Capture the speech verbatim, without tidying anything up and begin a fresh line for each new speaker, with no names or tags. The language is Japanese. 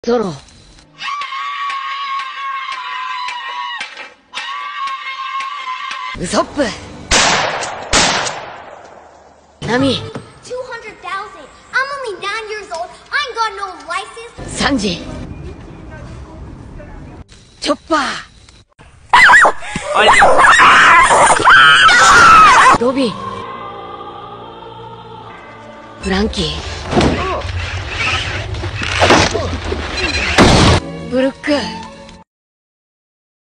ゾロ。ウソップ。ナミ。
two hundred thousand. I'm only nine years old. I ain't got no license.
サンジ。チョッパー。ロビン。フランキー。ブルック。